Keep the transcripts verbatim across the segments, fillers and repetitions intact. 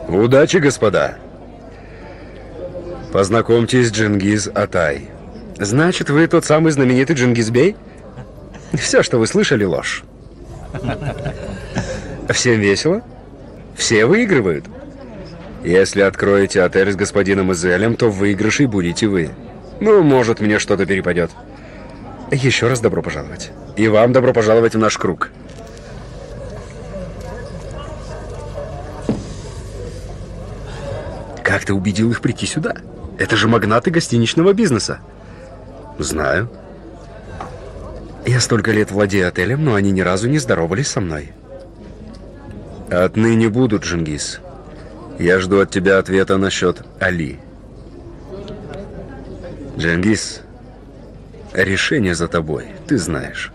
Удачи, господа. Познакомьтесь, Джингиз Атай. Значит, вы тот самый знаменитый Джингизбей? Все, что вы слышали, ложь. Всем весело? Все выигрывают? Если откроете отель с господином Изелем, то в выигрыше будете вы. Ну, может, мне что-то перепадет. Еще раз добро пожаловать. И вам добро пожаловать в наш круг. Как ты убедил их прийти сюда? Это же магнаты гостиничного бизнеса. Знаю. Я столько лет владею отелем, но они ни разу не здоровались со мной. Отныне буду, Джингиз. Я жду от тебя ответа насчет Али. Джингиз, решение за тобой, ты знаешь.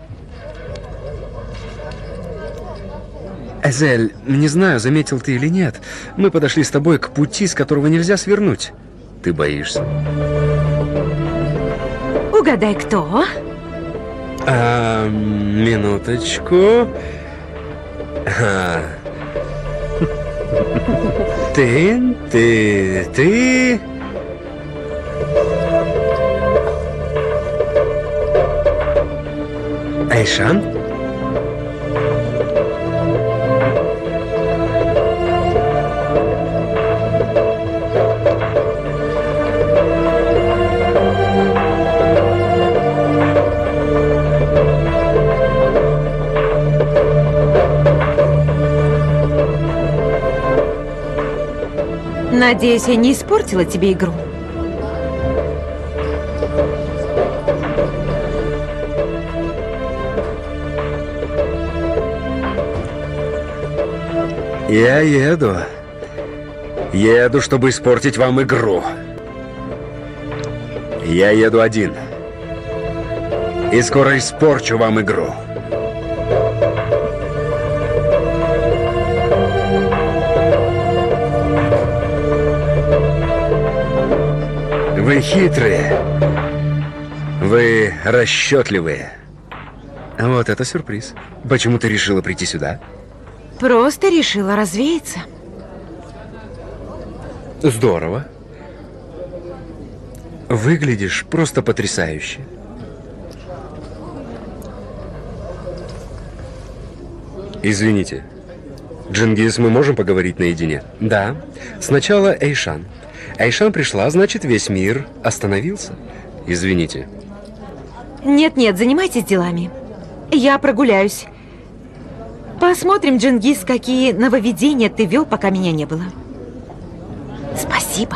Эзель, не знаю, заметил ты или нет, мы подошли с тобой к пути, с которого нельзя свернуть. Ты боишься? Угадай, кто? А, минуточку. А. Ты, ты, ты... Айшан? Надеюсь, я не испортила тебе игру. Я еду. Еду, чтобы испортить вам игру. Я еду один. И скоро испорчу вам игру. Вы хитрые. Вы расчетливые. А вот это сюрприз. Почему ты решила прийти сюда? Просто решила развеяться. Здорово. Выглядишь просто потрясающе. Извините. Джингиз, мы можем поговорить наедине? Да. Сначала Эйшан. Айшан пришла, значит, весь мир остановился. Извините. Нет-нет, занимайтесь делами. Я прогуляюсь. Посмотрим, Джингиз, какие нововведения ты вел, пока меня не было. Спасибо.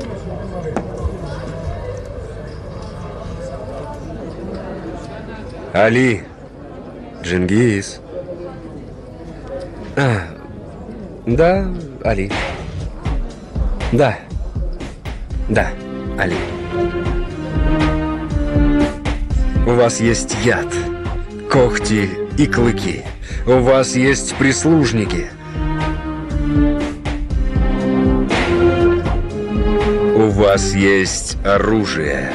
Али. Джингиз. А, да, Али. Да. Да, Али. У вас есть яд, когти и клыки. У вас есть прислужники. У вас есть оружие.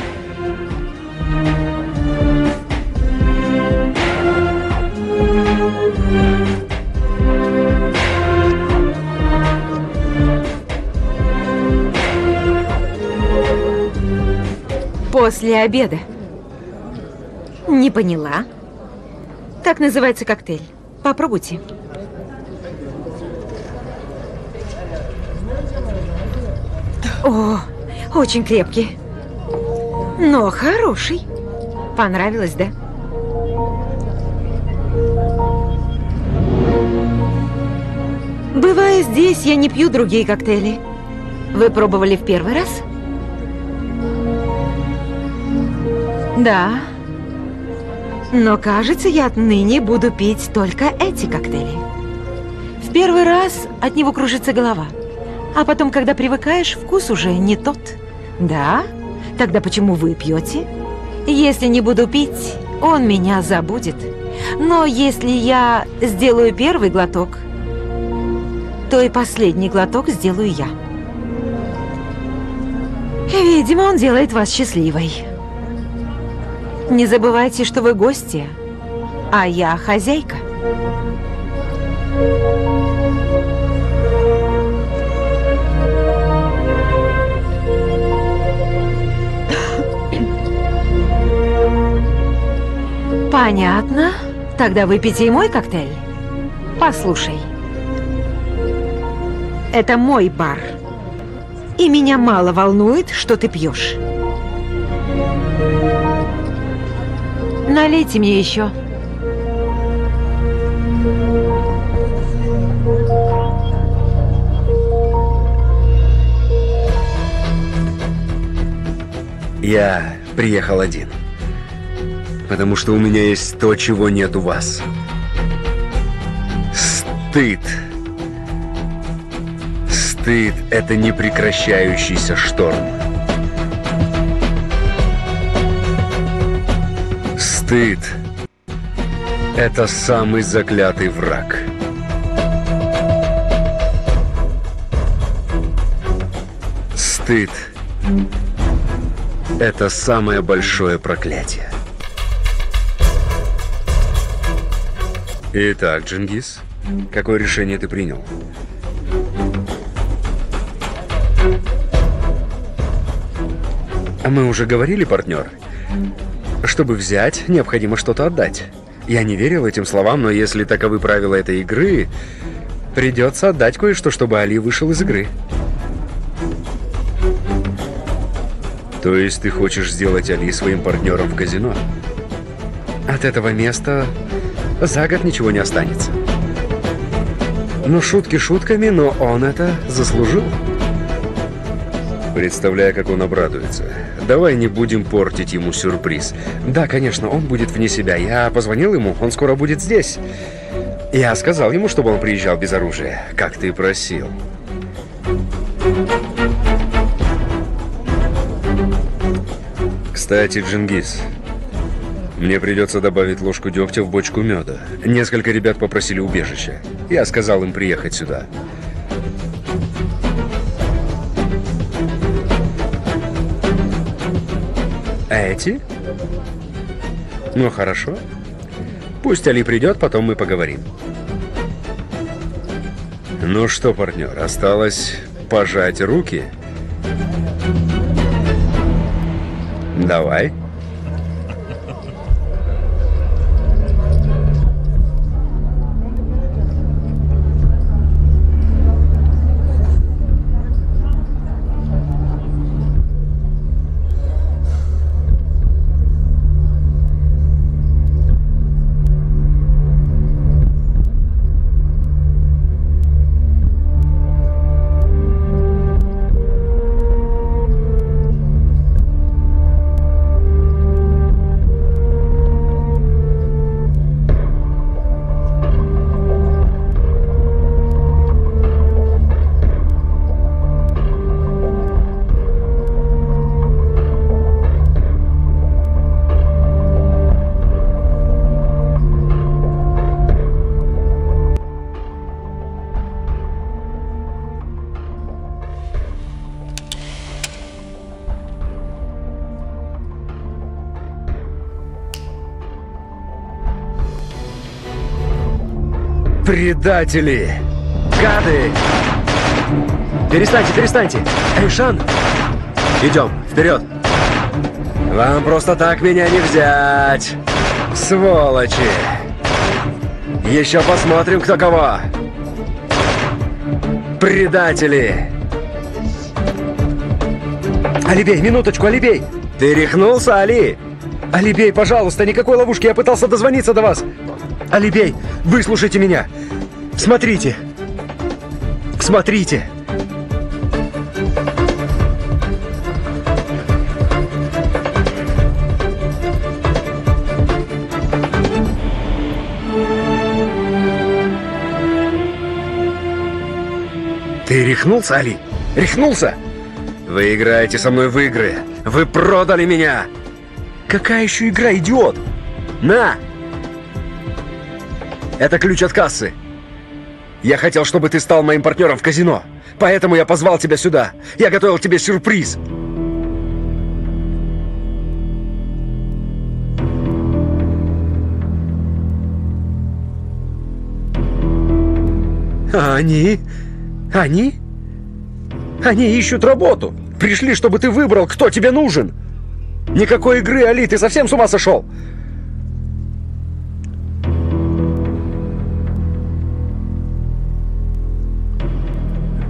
После обеда. Не поняла. Так называется коктейль. Попробуйте. О, очень крепкий. Но хороший. Понравилось, да? Бывая здесь, я не пью другие коктейли. Вы пробовали в первый раз? Да. Но, кажется, я отныне буду пить только эти коктейли. В первый раз от него кружится голова. А потом, когда привыкаешь, вкус уже не тот. Да? Тогда почему вы пьете? Если не буду пить, он меня забудет. Но если я сделаю первый глоток, то и последний глоток сделаю я. Видимо, он делает вас счастливой. Не забывайте, что вы гости, а я хозяйка. Понятно. Тогда выпейте и мой коктейль. Послушай. Это мой бар. И меня мало волнует, что ты пьешь. Налейте мне еще. Я приехал один. Потому что у меня есть то, чего нет у вас. Стыд. Стыд — это непрекращающийся шторм. Стыд — это самый заклятый враг. Стыд — это самое большое проклятие. Итак, Джингис, какое решение ты принял? А мы уже говорили, партнер. Чтобы взять, необходимо что-то отдать. Я не верил этим словам, но если таковы правила этой игры, придется отдать кое-что, чтобы Али вышел из игры. То есть ты хочешь сделать Али своим партнером в казино? От этого места за год ничего не останется. Ну, шутки шутками, но он это заслужил. Представляю, как он обрадуется. Давай не будем портить ему сюрприз. Да, конечно, он будет вне себя. Я позвонил ему, он скоро будет здесь. Я сказал ему, чтобы он приезжал без оружия, как ты просил. Кстати, Джингис, мне придется добавить ложку дегтя в бочку меда. Несколько ребят попросили убежища. Я сказал им приехать сюда. А эти? Ну, хорошо. Пусть Али придет, потом мы поговорим. Ну что, партнер, осталось пожать руки? Давай. Предатели! Гады! Перестаньте, перестаньте! Эйшан! Идем, вперед! Вам просто так меня не взять! Сволочи! Еще посмотрим, кто кого! Предатели! Алибей, минуточку, Алибей! Ты рехнулся, Али? Алибей, пожалуйста, никакой ловушки, я пытался дозвониться до вас! Алибей, выслушайте меня! Смотрите! Смотрите! Ты рехнулся, Али? Рехнулся? Вы играете со мной в игры. Вы продали меня. Какая еще игра, идиот? На! Это ключ от кассы. Я хотел, чтобы ты стал моим партнером в казино. Поэтому я позвал тебя сюда. Я готовил тебе сюрприз. А они? Они? Они ищут работу. Пришли, чтобы ты выбрал, кто тебе нужен. Никакой игры, Али, ты совсем с ума сошел?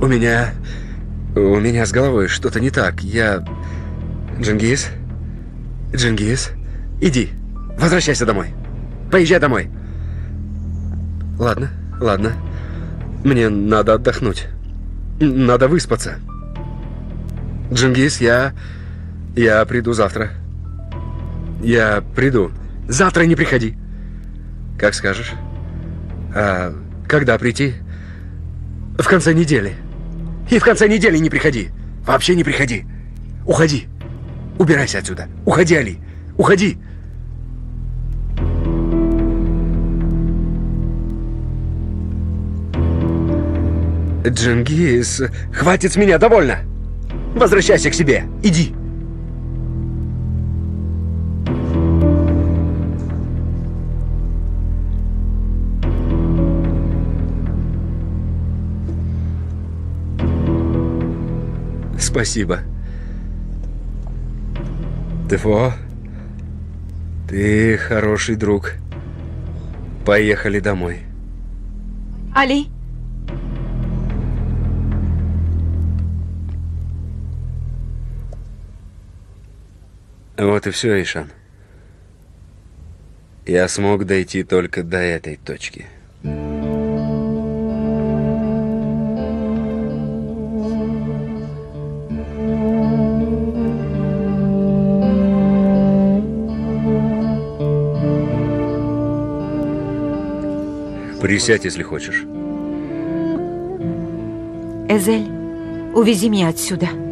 У меня... У меня с головой что-то не так. Я... Джингис? Джингис? Иди. Возвращайся домой. Поезжай домой. Ладно, ладно. Мне надо отдохнуть. Надо выспаться. Джингис, я... Я приду завтра. Я приду. Завтра не приходи. Как скажешь. А когда прийти? В конце недели. И в конце недели не приходи. Вообще не приходи. Уходи. Убирайся отсюда. Уходи, Али. Уходи. Джингис, хватит с меня, довольно. Возвращайся к себе. Иди. Спасибо. Дефо, ты хороший друг. Поехали домой. Али. Вот и все, Ишан. Я смог дойти только до этой точки. Присядь, если хочешь. Эзель, увези меня отсюда.